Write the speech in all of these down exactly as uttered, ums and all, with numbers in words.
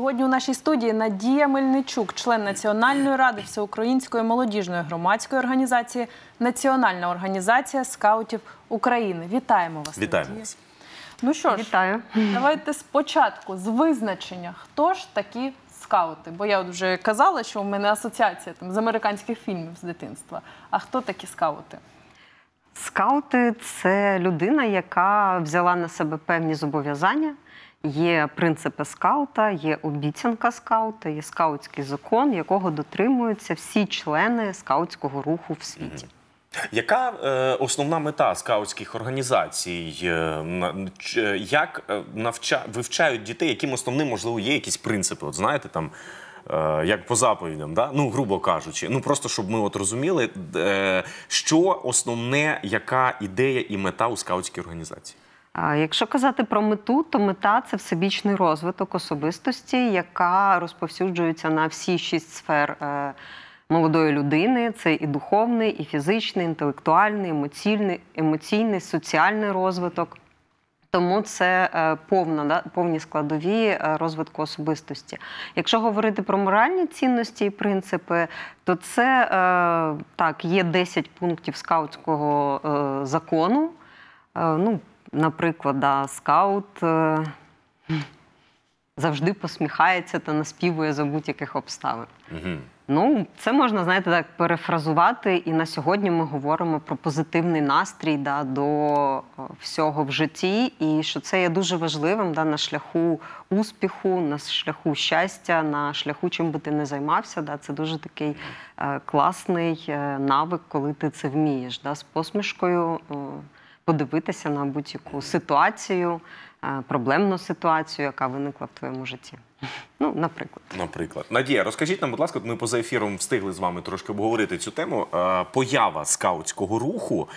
Сьогодні у нашій студії Надія Мельничук, член Національної ради Всеукраїнської молодіжної громадської організації «Національна організація скаутів України». Вітаємо вас, Вітаємо Надія. вас. Ну що ж, Вітаю. давайте спочатку з визначення, хто ж такі скаути? Бо я от вже казала, що в мене асоціація там, з американських фільмів з дитинства. А хто такі скаути? Скаути – це людина, яка взяла на себе певні зобов'язання. Є принципи скаута, є обіцянка скаута, є скаутський закон, якого дотримуються всі члени скаутського руху в світі. Яка е, основна мета скаутських організацій? Е, на, ч, як е, навча, вивчають дітей, яким основним, можливо, є якісь принципи? От знаєте, там, е, як по заповідям, да? Ну, грубо кажучи. Ну, просто, щоб ми от розуміли, е, що основне, яка ідея і мета у скаутській організації? Якщо казати про мету, то мета – це всебічний розвиток особистості, яка розповсюджується на всі шість сфер е, молодої людини. Це і духовний, і фізичний, інтелектуальний, емоційний, емоційний, соціальний розвиток. Тому це е, повна, да, повні складові е, розвитку особистості. Якщо говорити про моральні цінності і принципи, то це, е, так, є десять пунктів скаутського е, закону. Е, ну, Наприклад, да, скаут е, завжди посміхається та наспівує за будь-яких обставин. Угу. Ну, це можна, знаєте, так перефразувати. І на сьогодні ми говоримо про позитивний настрій да, до всього в житті. І що це є дуже важливим да, на шляху успіху, на шляху щастя, на шляху, чим би ти не займався. Да, це дуже такий е, класний е, навик, коли ти це вмієш. Да, з посмішкою е, подивитися на будь-яку ситуацію, проблемну ситуацію, яка виникла в твоєму житті. Ну, наприклад. Наприклад. Надія, розкажіть нам, будь ласка, ми поза ефіром встигли з вами трошки обговорити цю тему. Поява скаутського руху,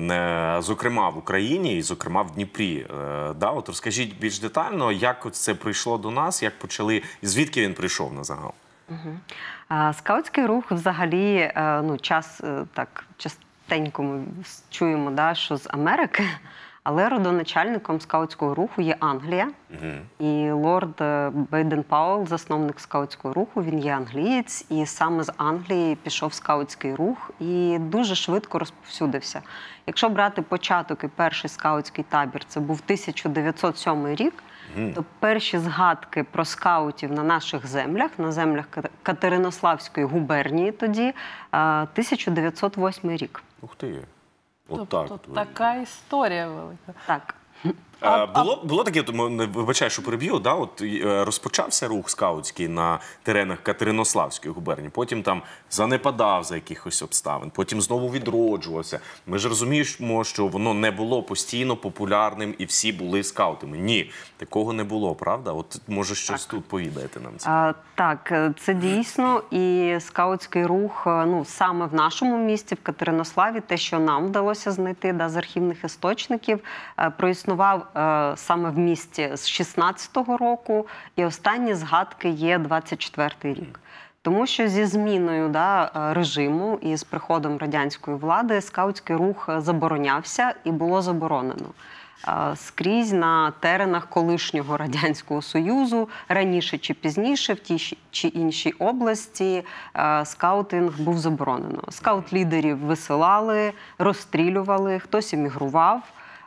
зокрема в Україні і, зокрема, в Дніпрі. Да? От розкажіть більш детально, як це прийшло до нас, як почали, звідки він прийшов на загал? Угу. Скаутський рух взагалі, ну, час, так, часто Тенько ми чуємо, да, що з Америки, але родоначальником скаутського руху є Англія. Uh-huh. І лорд Бейден-Пауелл, засновник скаутського руху, він є англієць, і саме з Англії пішов скаутський рух і дуже швидко розповсюдився. Якщо брати початок і перший скаутський табір, це був тисяча дев'ятсот сьомий рік, uh-huh. то перші згадки про скаутів на наших землях, на землях Катеринославської губернії тоді, тисяча дев'ятсот восьмий рік. Ух ти. От тобто так. Така історія велика. Так. А, було, було таке, вибачаю, що переб'ю, да, от розпочався рух скаутський на теренах Катеринославської губернії, потім там занепадав за якихось обставин, потім знову відроджувався. Ми ж розуміємо, що воно не було постійно популярним і всі були скаутами. Ні, такого не було, правда? От може щось так. Тут повідаєте нам це? А, так, це дійсно. І скаутський рух, ну, саме в нашому місті, в Катеринославі, те, що нам вдалося знайти да, з архівних істочників, проіснував саме в місті з шістнадцятого року, і останні згадки є двадцять четвертий рік. Тому що зі зміною да, режиму і з приходом радянської влади скаутський рух заборонявся і було заборонено. Скрізь на теренах колишнього Радянського Союзу, раніше чи пізніше, в тій чи іншій області, скаутинг був заборонено. Скаут-лідерів висилали, розстрілювали, хтось емігрував.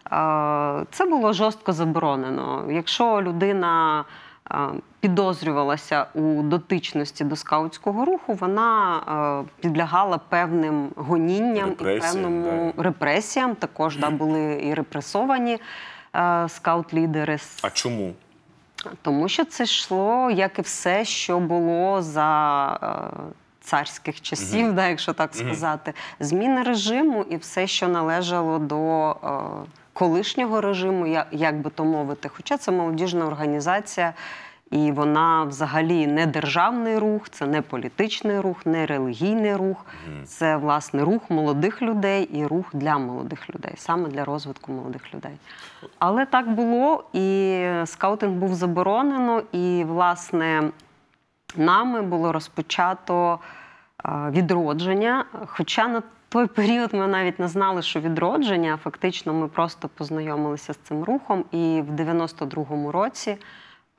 Це було жорстко заборонено. Якщо людина підозрювалася у дотичності до скаутського руху, вона підлягала певним гонінням репресіям, і певним да. репресіям. Також да, були і репресовані скаут-лідери. А чому? Тому що це йшло, як і все, що було за царських часів, угу. да, якщо так сказати. Угу. Зміна режиму і все, що належало до колишнього режиму, як би то мовити. Хоча це молодіжна організація, і вона взагалі не державний рух, це не політичний рух, не релігійний рух. Mm. Це, власне, рух молодих людей і рух для молодих людей, саме для розвитку молодих людей. Але так було, і скаутинг був заборонено, і, власне, нами було розпочато відродження, хоча на той період ми навіть не знали, що відродження, фактично ми просто познайомилися з цим рухом, і в дев'яносто другому році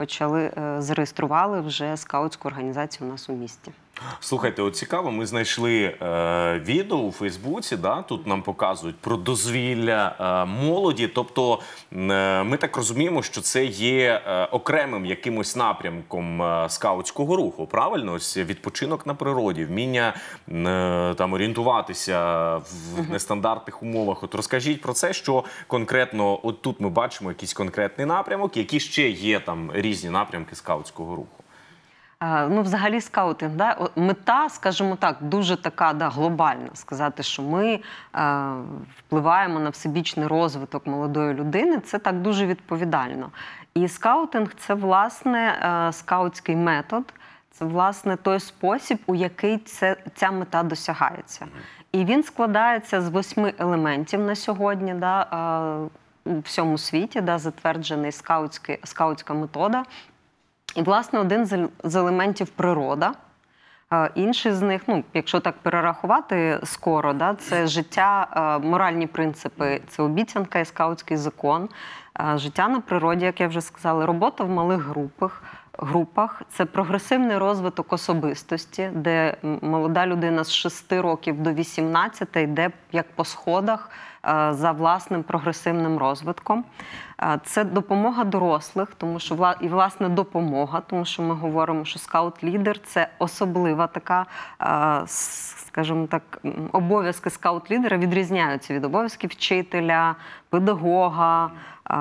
почали, е, зареєстрували вже скаутську організацію у нас у місті. Слухайте, от цікаво, ми знайшли е, відео у Фейсбуці, да, тут нам показують про дозвілля е, молоді, тобто е, ми так розуміємо, що це є е, окремим якимось напрямком е, скаутського руху, правильно? Ось відпочинок на природі, вміння е, там орієнтуватися в нестандартних умовах. От розкажіть про це, що конкретно, от тут ми бачимо якийсь конкретний напрямок, які ще є там різні напрямки скаутського руху. Ну, взагалі, скаутинг, да? Мета, скажімо так, дуже така, да, глобальна. Сказати, що ми е, впливаємо на всебічний розвиток молодої людини, це так дуже відповідально. І скаутинг – це, власне, е, скаутський метод, це, власне, той спосіб, у який це, ця мета досягається. І він складається з восьми елементів на сьогодні, да, е, у всьому світі, да, затверджений скаутська метода. І, власне, один з елементів – природа. Інший з них, ну, якщо так перерахувати скоро, да, це життя, моральні принципи, це обіцянка і скаутський закон. Життя на природі, як я вже сказала, робота в малих групах, групах. Це прогресивний розвиток особистості, де молода людина з шести років до вісімнадцяти йде як по сходах за власним прогресивним розвитком. Це допомога дорослих, тому що і власне допомога, тому що ми говоримо, що скаут-лідер – це особлива така, скажімо так, обов'язки скаут-лідера відрізняються від обов'язків вчителя, педагога.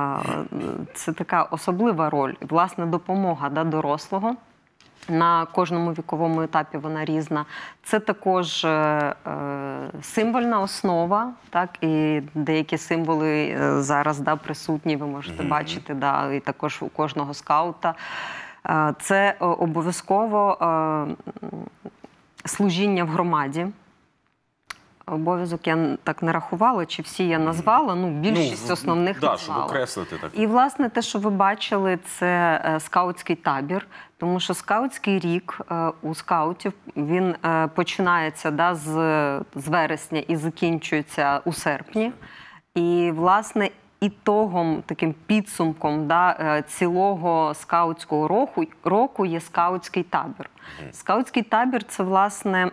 Це така особлива роль, власне, допомога, да, дорослого. На кожному віковому етапі вона різна. Це також е, символьна основа, так, і деякі символи зараз, да, присутні, ви можете mm-hmm. бачити, да, і також у кожного скаута. Е, це обов'язково е, служіння в громаді. Обов'язок я так не рахувала, чи всі я назвала, ну, більшість ну, основних да, назвала. Щоб окреслити так. І, власне, те, що ви бачили, це е, скаутський табір, тому що скаутський рік е, у скаутів, він е, починається, да, з, з вересня і закінчується у серпні. І, власне, ітогом, таким підсумком, да, цілого скаутського року, року є скаутський табір. Скаутський табір – це, власне,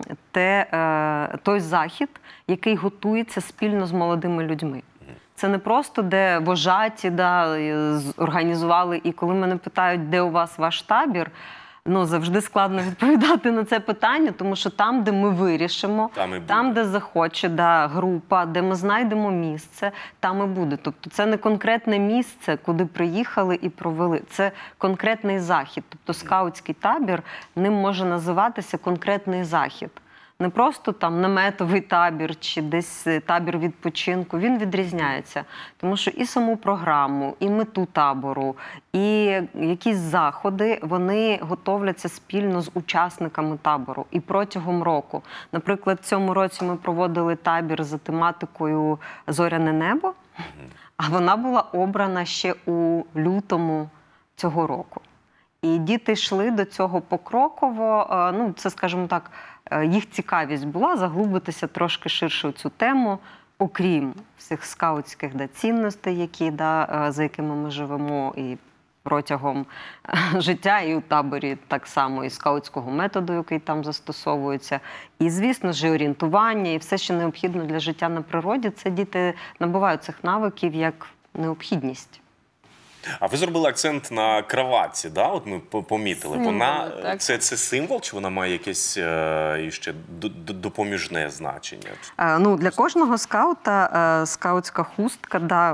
те, той захід, який готується спільно з молодими людьми. Це не просто, де вожаті, да, організували, і коли мене питають, де у вас ваш табір, ну, завжди складно відповідати на це питання, тому що там, де ми вирішимо, там, там де захоче, да, група, де ми знайдемо місце, там і буде. Тобто це не конкретне місце, куди приїхали і провели. Це конкретний захід. Тобто скаутський табір, ним може називатися конкретний захід. Не просто там наметовий табір чи десь табір відпочинку, він відрізняється. Тому що і саму програму, і мету табору, і якісь заходи, вони готовляться спільно з учасниками табору і протягом року. Наприклад, в цьому році ми проводили табір за тематикою «Зоряне небо», а вона була обрана ще у лютому цього року. І діти йшли до цього покроково, ну, це, скажімо так, їх цікавість була заглибитися трошки ширше у цю тему, окрім всіх скаутських, да, цінностей, які, да, за якими ми живемо і протягом життя, і у таборі так само, і скаутського методу, який там застосовується. І, звісно ж, орієнтування, і все, що необхідно для життя на природі, це діти набувають цих навиків як необхідність. А ви зробили акцент на краватці, да? От ми помітили. Символи, вона так. це, це символ, чи вона має якесь е, ще допоміжне значення? Е, ну, для кожного скаута е, скаутська хустка, да,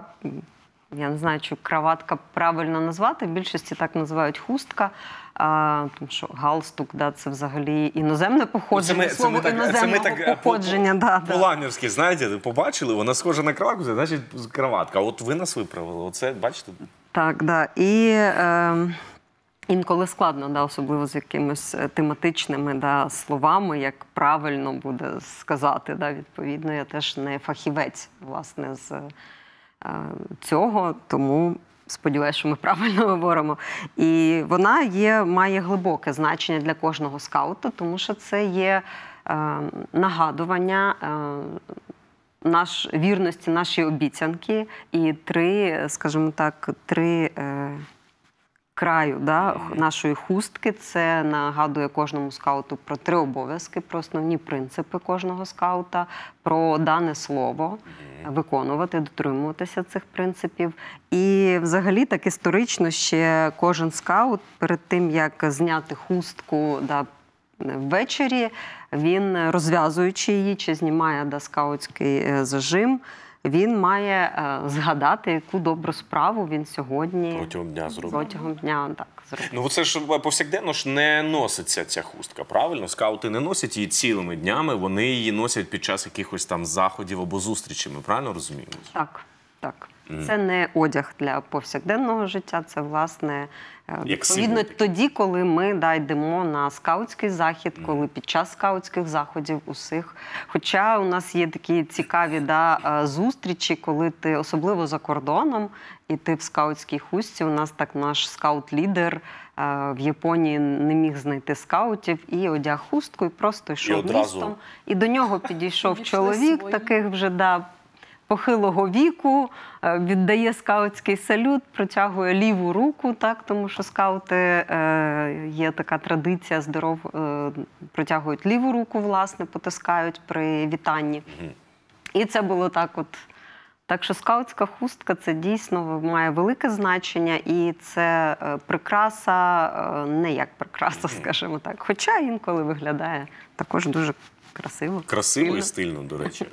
я не знаю, чи краватка правильно назвати, в більшості так називають хустка. А, тому що галстук, да, це взагалі іноземне походження, це слово ми, це ми іноземного так, так, походження. Да, да. По-ланівськи, знаєте, побачили, вона схожа на краватку, це значить краватка. От ви нас виправили, оце, бачите? Так, да. І е, інколи складно, да, особливо з якимись тематичними, да, словами, як правильно буде сказати. Да, відповідно, я теж не фахівець, власне, з е, цього, тому сподіваюся, що ми правильно говоримо. І вона є, має глибоке значення для кожного скаута, тому що це є е, нагадування е, наш, вірності нашої обіцянки і три, скажімо так, три е, краю, да, нашої хустки. Це нагадує кожному скауту про три обов'язки, про основні принципи кожного скаута, про дане слово, виконувати, дотримуватися цих принципів. І взагалі так історично ще кожен скаут перед тим, як зняти хустку, да, ввечері, він, розв'язуючи її, чи знімає, да, скаутський зажим, він має е, згадати, яку добру справу він сьогодні Протягом дня зробив. Протягом дня, так, зробив. Ну, це ж повсякденно ж не носиться ця хустка, правильно? Скаути не носять її цілими днями, вони її носять під час якихось там заходів або зустрічей, ми правильно розуміємо? Так, так. Це не одяг для повсякденного життя, це, власне, відповідно символ. тоді, коли ми, да, йдемо на скаутський захід, коли під час скаутських заходів усіх. Хоча у нас є такі цікаві, да, зустрічі, коли ти, особливо за кордоном, і ти в скаутській хустці. У нас так наш скаут-лідер в Японії не міг знайти скаутів і одяг хустку, і просто йшов І одразу... містом. І до нього підійшов Відійшли чоловік, свої. таких вже, да, похилого віку, віддає скаутський салют, протягує ліву руку, так, тому що скаути, е, є така традиція, здоров, е, протягують ліву руку, власне, потискають при вітанні. І це було так от. Так що скаутська хустка – це дійсно має велике значення, і це е, прикраса, е, не як прикраса, скажімо так, хоча інколи виглядає також дуже красиво. Красиво і стильно, до речі.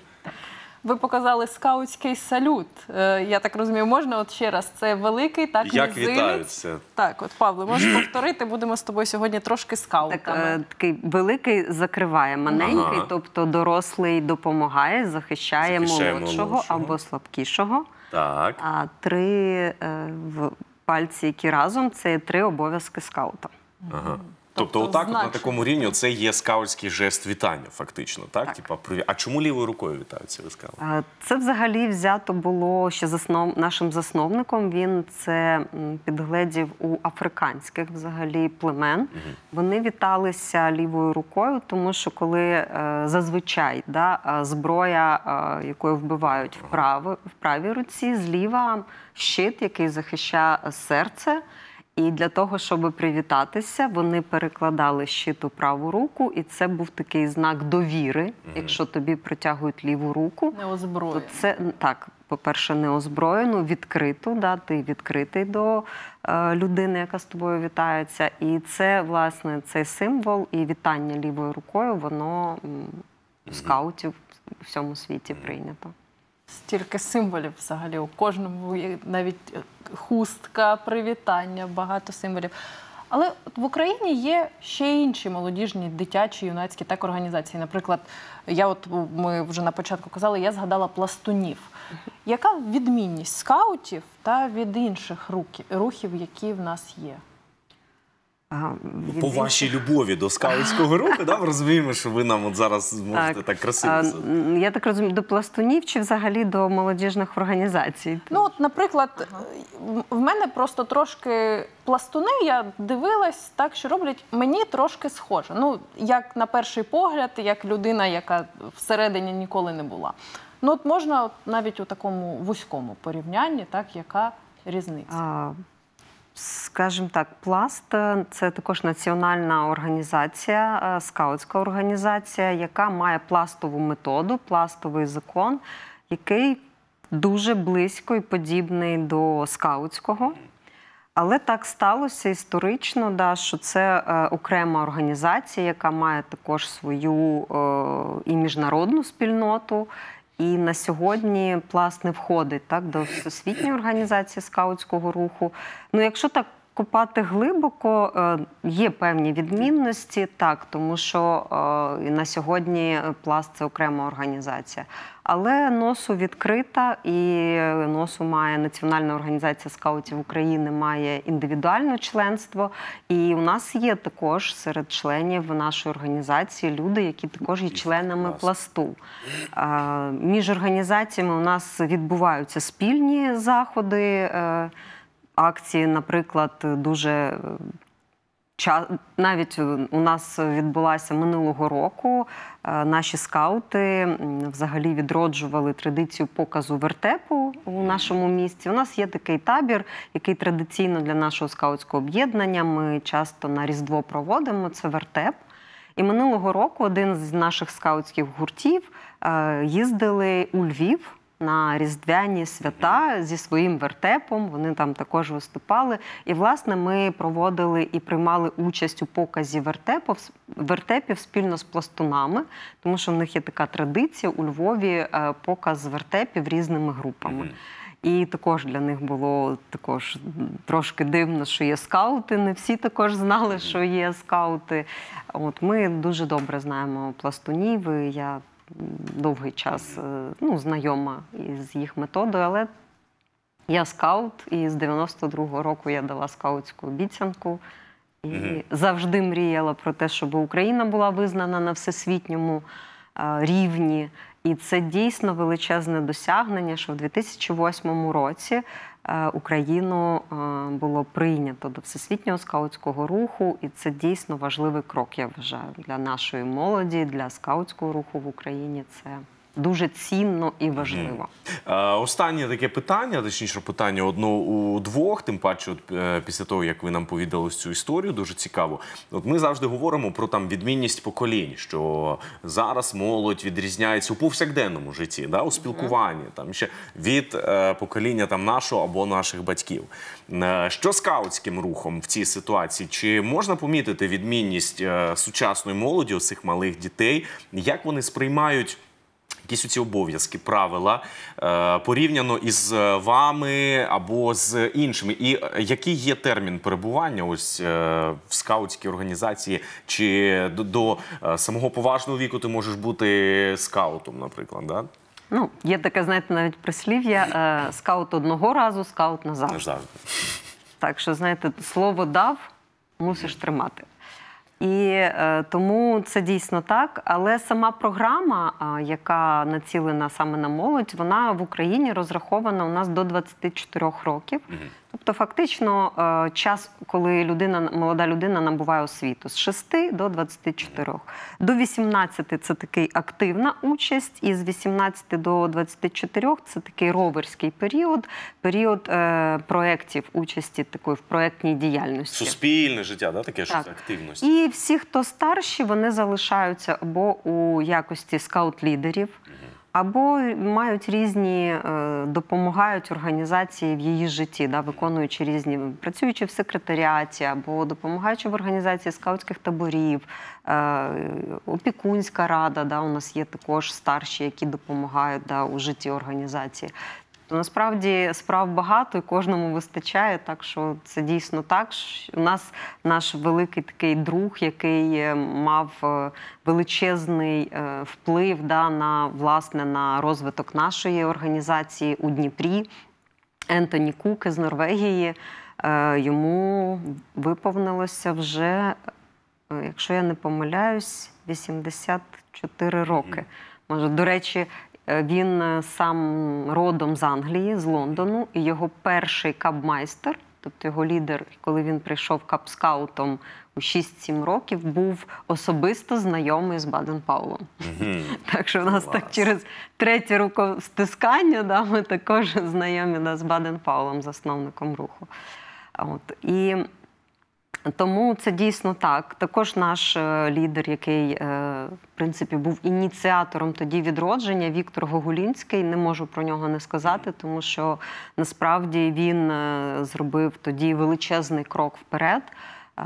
Ви показали скаутський салют. Е, Я так розумію, можна от ще раз? Це великий, так, Як мізинець. вітаються? Так, от, Павло, можеш повторити? Будемо з тобою сьогодні трошки скаутами. Так, е, такий великий закриває маленький, Ага. тобто дорослий допомагає, захищає, Захищає молодшого, молодшого. або слабкішого. Так. А три е, в пальці, які разом, це три обов'язки скаута. Ага. Тобто, Тобто отак, от, на значно. такому рівні, це є скаутський жест вітання, фактично, так? Так. Типа, привіт. А чому лівою рукою вітаються, ви сказали? Е, Це взагалі взято було ще заснов... нашим засновником. Він це м, підгледів у африканських взагалі племен. Вони віталися лівою рукою, тому що коли е, зазвичай, да, е, зброя, е, якою вбивають в, право, в правій руці, зліва щит, який захищає серце. І для того, щоб привітатися, вони перекладали щит у праву руку, і це був такий знак довіри, якщо тобі протягують ліву руку. Не То озброєно. це, так, по-перше, не озброєну, відкриту, да, ти відкритий до е, людини, яка з тобою вітається. І це, власне, цей символ і вітання лівою рукою, воно м, у скаутів у всьому світі прийнято. Стільки символів взагалі у кожному, є навіть хустка, привітання, багато символів. Але от в Україні є ще інші молодіжні, дитячі, юнацькі так організації. Наприклад, я от ми вже на початку казали, я згадала пластунів. Яка відмінність скаутів та від інших рухів, рухів, які в нас є? А, від По інших- вашій любові до скаутського руху, да, ми розуміємо, що ви нам от зараз можете так, красиво. А, це- м, я так розумію, до пластунів чи взагалі до молодіжних організацій? Ну, от, наприклад, в мене просто трошки пластуни, я дивилась, так, що роблять, мені трошки схоже. Ну, як на перший погляд, як людина, яка всередині ніколи не була. Ну, от можна от навіть у такому вузькому порівнянні, так, яка різниця? А, Скажімо так, пласт – це також національна організація, е, скаутська організація, яка має пластову методу, пластовий закон, який дуже близько і подібний до скаутського. Але так сталося історично, да, що це е, окрема організація, яка має також свою е, і міжнародну спільноту. І на сьогодні пласт не входить так, до Всесвітньої організації скаутського руху. Ну, якщо так копати глибоко, е, є певні відмінності, так, тому що е, на сьогодні пласт – це окрема організація. Але НОСУ відкрита, і НОСУ має, Національна організація скаутів України має індивідуальне членство. І у нас є також серед членів нашої організації люди, які також є членами пласту. А, між організаціями у нас відбуваються спільні заходи, е, акції, наприклад, дуже навіть у нас відбулася минулого року, наші скаути взагалі відроджували традицію показу вертепу у нашому місті. У нас є такий табір, який традиційно для нашого скаутського об'єднання ми часто на Різдво проводимо, це вертеп. І минулого року один з наших скаутських гуртів їздили у Львів на різдвяні свята зі своїм вертепом, вони там також виступали. І, власне, ми проводили і приймали участь у показі вертепів, вертепів спільно з пластунами, тому що в них є така традиція у Львові показ вертепів різними групами. І також для них було також трошки дивно, що є скаути. Не всі також знали, що є скаути. От, ми дуже добре знаємо пластунів, і я довгий час ну, знайома із їх методою, але я скаут, і з дев'яносто другого року я дала скаутську обіцянку. І mm-hmm. завжди мріяла про те, щоб Україна була визнана на всесвітньому а, рівні. І це дійсно величезне досягнення, що в дві тисячі восьмому році Україну було прийнято до Всесвітнього скаутського руху, і це дійсно важливий крок, я вважаю, для нашої молоді, для скаутського руху в Україні. Це дуже цінно і важливо. Mm. Останнє таке питання, точніше питання одно у двох, тим паче от, після того, як ви нам повідали цю історію, дуже цікаво. От ми завжди говоримо про там відмінність поколінь, що зараз молодь відрізняється у повсякденному житті, да, у спілкуванні, там ще від е, покоління там нашого або наших батьків. Е, що скаутським рухом в цій ситуації? Чи можна помітити відмінність е, сучасної молоді, ось цих малих дітей, як вони сприймають якісь оці обов'язки, правила, е, порівняно із вами або з іншими? І який є термін перебування ось е, в скаутській організації? Чи до, до е, самого поважного віку ти можеш бути скаутом, наприклад, да? Ну, є таке, знаєте, навіть прислів'я, е, скаут одного разу, скаут назавжди. Назавжди. Так що, знаєте, слово дав, мусиш тримати. І е, тому це дійсно так, але сама програма, е, яка націлена саме на молодь, вона в Україні розрахована у нас до двадцяти чотирьох років. Mm-hmm. Тобто фактично е, час, коли людина, молода людина набуває освіту, з шести до двадцяти чотирьох. До вісімнадцяти це такий активна участь, і з вісімнадцяти до двадцяти чотирьох це такий роверський період, період е, проєктів, участі такої в проєктній діяльності. Суспільне життя, да, таке так. Щось активність. І всі, хто старші, вони залишаються або у якості скаут-лідерів, або мають різні, е, допомагають організації в її житті, да, виконуючи різні, працюючи в секретаріаті, або допомагаючи в організації скаутських таборів, е, опікунська рада, да, у нас є також старші, які допомагають, да, у житті організації. То насправді справ багато і кожному вистачає, так що це дійсно так. У нас наш великий такий друг, який мав величезний вплив, да, на, власне, на розвиток нашої організації у Дніпрі, Ентоні Кук із Норвегії, йому виповнилося вже, якщо я не помиляюсь, вісімдесят чотири роки. Може, до речі, він сам родом з Англії, з Лондону, і його перший кабмайстер, тобто його лідер, коли він прийшов кабскаутом у шість-сім років, був особисто знайомий з Баден-Паулом. Mm-hmm. Так що в нас Клас. Так через третє рукостискання, да, ми також знайомі, да, з Баден-Паулом, засновником руху. От. І тому це дійсно так. Також наш е, лідер, який, е, в принципі, був ініціатором тоді відродження, Віктор Гогулінський, не можу про нього не сказати, тому що насправді він е, зробив тоді величезний крок вперед. Е,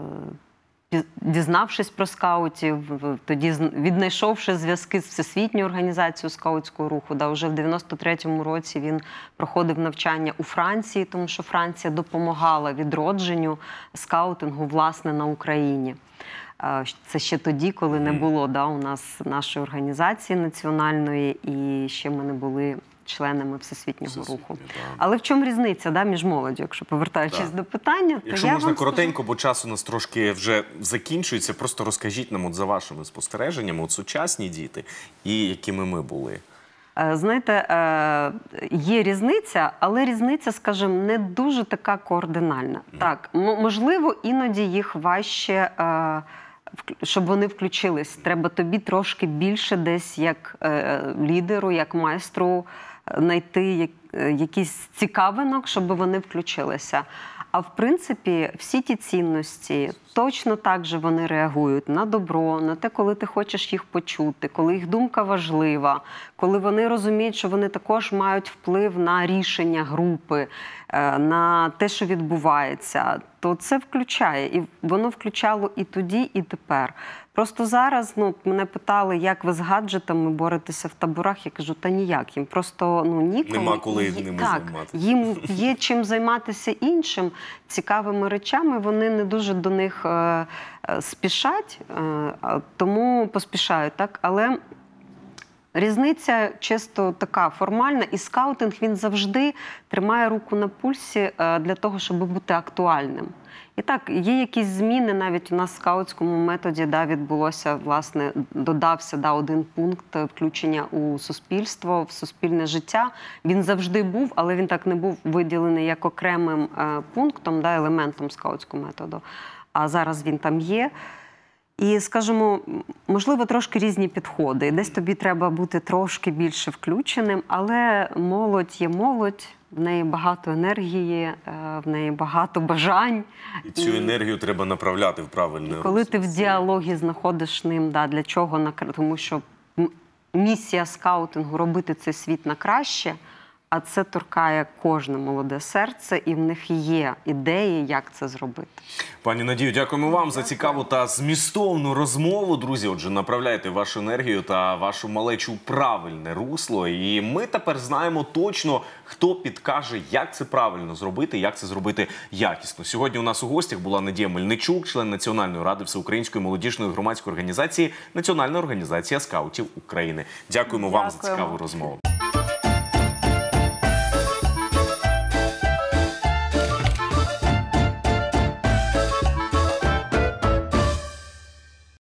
Дізнавшись про скаутів, тоді віднайшовши зв'язки з Всесвітньою організацією скаутського руху, да, вже в дев'яносто третьому році він проходив навчання у Франції, тому що Франція допомагала відродженню скаутингу, власне, на Україні. Це ще тоді, коли не було, да, у нас нашої організації національної, і ще ми не були членами Всесвітнього Всесвітньо, руху. Да. Але в чому різниця, да, між молоддю, якщо повертаючись да. до питання? То якщо я можна вам коротенько, скажу... бо час у нас трошки вже закінчується, просто розкажіть нам от за вашими спостереженнями, от сучасні діти і якими ми були. Е, Знаєте, е, є різниця, але різниця, скажімо, не дуже така координальна. Так, м- можливо, іноді їх важче, е, вк- щоб вони включились. Треба тобі трошки більше десь як е, лідеру, як майстру знайти як, е, якийсь цікавинок, щоб вони включилися. А в принципі, всі ті цінності, точно так же вони реагують на добро, на те, коли ти хочеш їх почути, коли їх думка важлива, коли вони розуміють, що вони також мають вплив на рішення групи, е, на те, що відбувається, то це включає. І воно включало і тоді, і тепер. Просто зараз, ну, мене питали, як ви з гаджетами боретеся в таборах. Я кажу, та ніяк. Їм просто, ну, ніколи. Нема коли Ї- ними так, займатися. їм є чим займатися іншим, цікавими речами, вони не дуже до них е, е, спішать, е, а тому поспішають, так? Але різниця чисто така формальна, і скаутинг, він завжди тримає руку на пульсі е, для того, щоб бути актуальним. І так, є якісь зміни, навіть у нас в скаутському методі, да, відбулося, власне, додався, да, один пункт включення у суспільство, в суспільне життя. Він завжди був, але він так не був виділений як окремим е, пунктом, да, елементом скаутського методу. А зараз він там є. І, скажімо, можливо, трошки різні підходи. Десь тобі треба бути трошки більше включеним, але молодь є молодь, в неї багато енергії, е, в неї багато бажань. І цю енергію треба направляти в правильне Коли русло. ти в діалогі знаходиш ним, да, для чого, на кра- тому що м- місія скаутингу – робити цей світ на краще, а це торкає кожне молоде серце, і в них є ідеї, як це зробити. Пані Надію, дякуємо вам за цікаву та змістовну розмову. Друзі, отже, направляйте вашу енергію та вашу малечу в правильне русло. І ми тепер знаємо точно, хто підкаже, як це правильно зробити, як це зробити якісно. Сьогодні у нас у гостях була Надія Мельничук, член Національної ради Всеукраїнської молодіжної громадської організації Національна організація скаутів України. Дякуємо вам за Дякуємо. цікаву розмову.